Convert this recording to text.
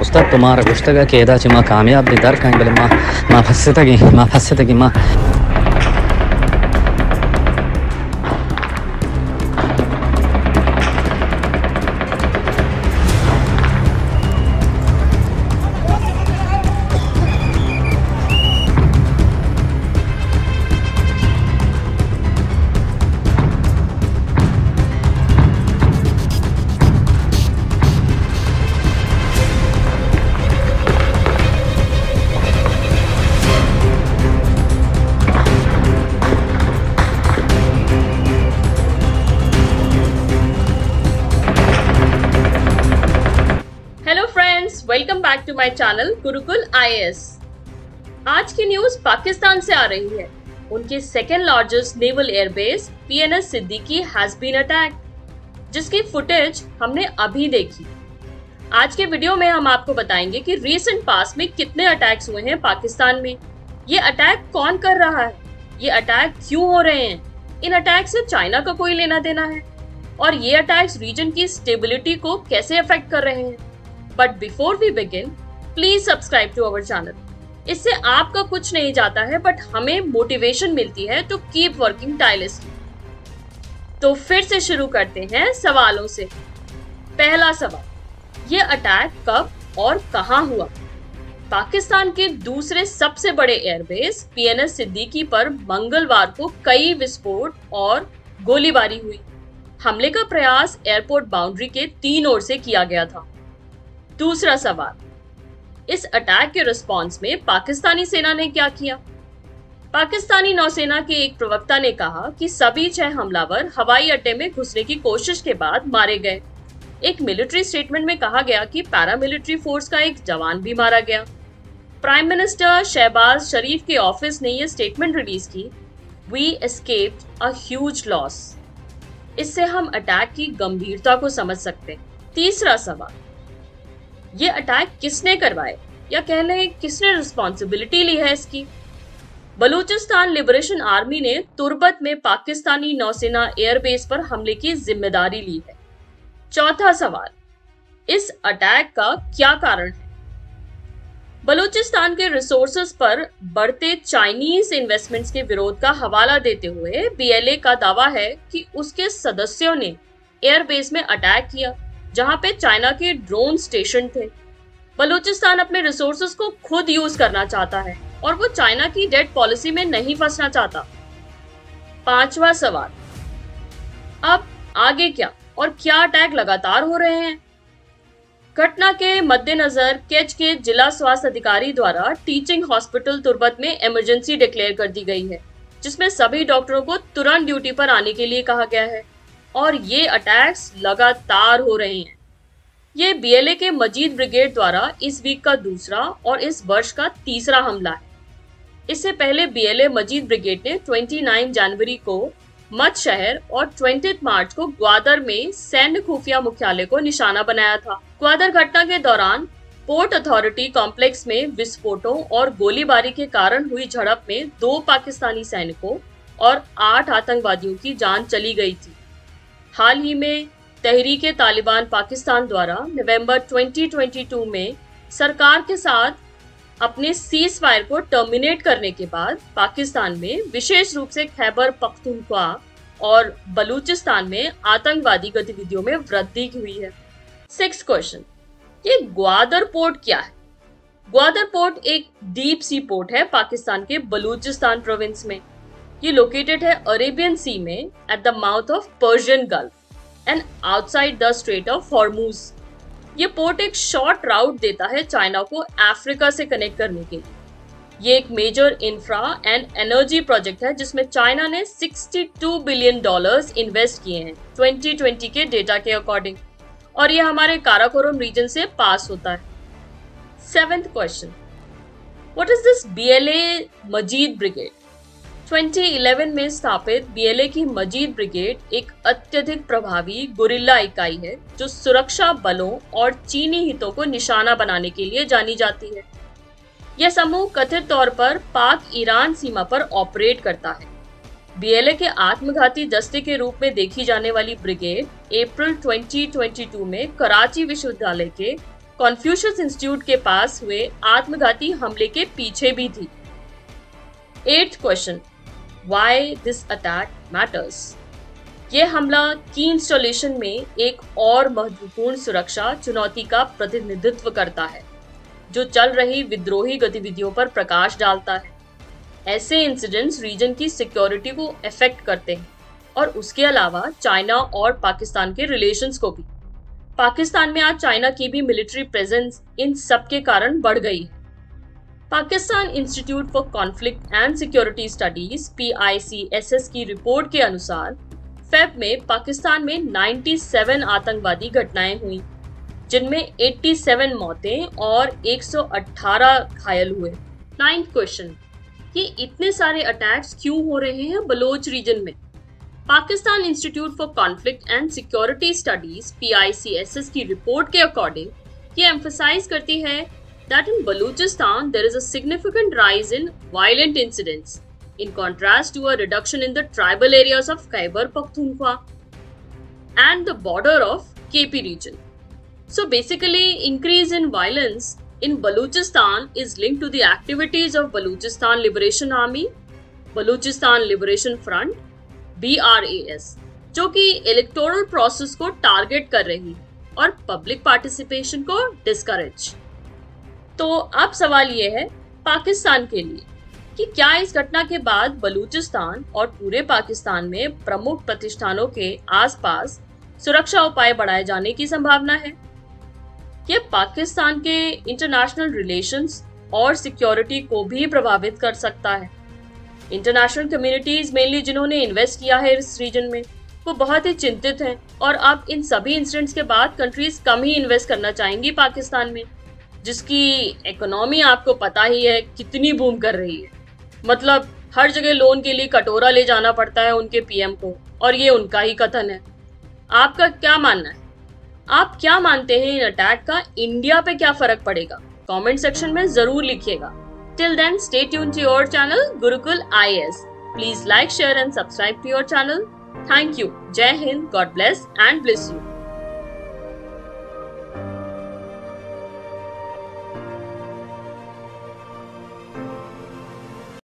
Ustad tomara gustaga che da cima kamyab di dar kan bele ma fasetagi ma welcome back to my channel Gurukul IAS. आज की news Pakistan से आ रही है। उनके second largest naval airbase PNS Siddiqui has been attack, जिसकी footage हमने अभी देखी। आज के वीडियो में हम आपको बताएंगे कि रीसेंट पास्ट में कितने अटैक्स हुए हैं पाकिस्तान में, ये अटैक कौन कर रहा है, ये अटैक क्यों हो रहे हैं, इन अटैक से चाइना का कोई लेना देना है, और ये अटैक्स रीजन की स्टेबिलिटी को कैसे अफेक्ट कर रहे हैं। But before we begin, please subscribe to our channel. इससे आपका कुछ नहीं जाता है, बट हमें मोटिवेशन मिलती है टू कीप वर्किंग टायरलेसली। तो फिर से शुरू करते हैं सवालों से। पहला सवाल, ये अटैक कब और कहां हुआ? पाकिस्तान के दूसरे सबसे बड़े एयरबेस पीएनएस सिद्दीकी पर मंगलवार को कई विस्फोट और गोलीबारी हुई। हमले का प्रयास एयरपोर्ट बाउंड्री के 3 ओर से किया गया था। दूसरा सवाल, इस अटैक के रिस्पॉन्स में पाकिस्तानी सेना ने क्या किया? पाकिस्तानी नौसेना के एक प्रवक्ता ने कहा कि सभी 6 हमलावर हवाई अड्डे में घुसने की कोशिश के बाद मारे गए। एक मिलिट्री स्टेटमेंट में कहा गया कि पैरामिलिट्री फोर्स का एक जवान भी मारा गया। प्राइम मिनिस्टर शहबाज शरीफ के ऑफिस ने यह स्टेटमेंट रिलीज की, we escaped a huge loss. इससे हम अटैक की गंभीरता को समझ सकते हैं। तीसरा सवाल, ये अटैक किसने करवाए, या कह लें किसने रिस्पॉन्सिबिलिटी ली है इसकी? बलूचिस्तान लिबरेशन आर्मी ने तुर्बत में पाकिस्तानी नौसेना एयरबेस पर हमले की जिम्मेदारी ली है। चौथा सवाल, इस अटैक का क्या कारण है? बलूचिस्तान के रिसोर्सेज पर बढ़ते चाइनीज इन्वेस्टमेंट्स के विरोध का हवाला देते हुए बीएलए का दावा है कि उसके सदस्यों ने एयरबेस में अटैक किया जहां पे चाइना के ड्रोन स्टेशन थे। बलूचिस्तान अपने रिसोर्सेज को खुद यूज करना चाहता है और वो चाइना की डेट पॉलिसी में नहीं फंसना चाहता। पांचवा सवाल, अब आगे क्या और क्या अटैक लगातार हो रहे हैं? घटना के मद्देनजर केच के जिला स्वास्थ्य अधिकारी द्वारा टीचिंग हॉस्पिटल तुर्बत में इमरजेंसी डिक्लेयर कर दी गई है, जिसमें सभी डॉक्टरों को तुरंत ड्यूटी पर आने के लिए कहा गया है, और ये अटैक्स लगातार हो रहे हैं। ये बीएलए के मजीद ब्रिगेड द्वारा इस वीक का दूसरा और इस वर्ष का तीसरा हमला है। इससे पहले बीएलए मजीद ब्रिगेड ने 29 जनवरी को मत शहर और 20 मार्च को ग्वादर में सैन्य खुफिया मुख्यालय को निशाना बनाया था। ग्वादर घटना के दौरान पोर्ट अथॉरिटी कॉम्प्लेक्स में विस्फोटों और गोलीबारी के कारण हुई झड़प में 2 पाकिस्तानी सैनिकों और 8 आतंकवादियों की जान चली गई थी। हाल ही में तहरीके तालिबान पाकिस्तान द्वारा नवंबर 2022 में सरकार के साथ अपने सीज फायर को टर्मिनेट करने के बाद पाकिस्तान में विशेष रूप से खैबर पख्तूनख्वा और बलूचिस्तान में आतंकवादी गतिविधियों में वृद्धि हुई है। 6th क्वेश्चन, ये ग्वादर पोर्ट क्या है? ग्वादर पोर्ट एक डीप सी पोर्ट है पाकिस्तान के बलूचिस्तान प्रोविंस में। ये लोकेटेड है अरेबियन सी में at the mouth of Persian Gulf and outside the strait of Hormuz. ये पोर्ट एक शॉर्ट राउट देता है चाइना को अफ्रीका से कनेक्ट करने के लिए। ये एक major infra and energy project है जिसमें चाइना ने $62 बिलियन इन्वेस्ट किए हैं 2020 के डेटा के अकॉर्डिंग, और ये हमारे काराकोरम रीजन से पास होता है। 7th question, what is this BLA Majeed brigade? 2011 में स्थापित बीएलए की मजीद ब्रिगेड एक अत्यधिक प्रभावी गुरिल्ला इकाई है जो सुरक्षा बलों और चीनी हितों को निशाना बनाने के लिए जानी जाती है। यह समूह कथित तौर पर पाक ईरान सीमा पर ऑपरेट करता है। बीएलए के आत्मघाती दस्ते के रूप में देखी जाने वाली ब्रिगेड अप्रैल 2022 में कराची विश्वविद्यालय के कॉन्फ्यूशियस इंस्टीट्यूट के पास हुए आत्मघाती हमले के पीछे भी थी। 8th question, why this attack matters. ये हमला की इंस्टॉलेशन में एक और महत्वपूर्ण सुरक्षा चुनौती का प्रतिनिधित्व करता है, जो चल रही विद्रोही गतिविधियों पर प्रकाश डालता है। ऐसे इंसिडेंट्स रीजन की सिक्योरिटी को अफेक्ट करते हैं और उसके अलावा चाइना और पाकिस्तान के रिलेशंस को भी। पाकिस्तान में आज चाइना की भी मिलिट्री प्रेजेंस इन सब के कारण बढ़ गई है। Pakistan Institute for Conflict and Security Studies PICSS की रिपोर्ट के अनुसार फेब में पाकिस्तान में 97 आतंकवादी घटनाएं हुई, जिनमें 87 मौतें और 118 घायल हुए। 9th क्वेश्चन, ये इतने सारे अटैक्स क्यों हो रहे हैं बलोच रीजन में। Pakistan Institute for Conflict and Security Studies PICSS की रिपोर्ट के अकॉर्डिंग ये एम्फसाइज करती है that in Balochistan there is a significant rise in violent incidents in contrast to a reduction in the tribal areas of Khyber Pakhtunkhwa and the border of KP region. So basically, increase in violence in Balochistan is linked to the activities of Balochistan Liberation Army, Balochistan Liberation Front, BRAS, जो कि electoral process को target कर रही और public participation को discourage. तो अब सवाल ये है पाकिस्तान के लिए कि क्या इस घटना के बाद बलूचिस्तान और पूरे पाकिस्तान में प्रमुख प्रतिष्ठानों के आसपास सुरक्षा उपाय बढ़ाए जाने की संभावना है। यह पाकिस्तान के इंटरनेशनल रिलेशंस और सिक्योरिटी को भी प्रभावित कर सकता है। इंटरनेशनल कम्युनिटीज मेनली जिन्होंने इन्वेस्ट किया है इस रीजन में, वो बहुत ही चिंतित हैं और अब इन सभी इंसिडेंट्स के बाद कंट्रीज कम ही इन्वेस्ट करना चाहेंगी पाकिस्तान में, जिसकी इकोनॉमी आपको पता ही है कितनी बूम कर रही है। मतलब हर जगह लोन के लिए कटोरा ले जाना पड़ता है उनके PM को, और ये उनका ही कथन है। आपका क्या मानना है? आप क्या मानते हैं इन अटैक का इंडिया पे क्या फर्क पड़ेगा? कमेंट सेक्शन में जरूर लिखिएगा। Till then, stay tuned to your channel Gurukul IAS. Please like, share and subscribe to your channel. Thank you. Jai Hind, God bless and bless you.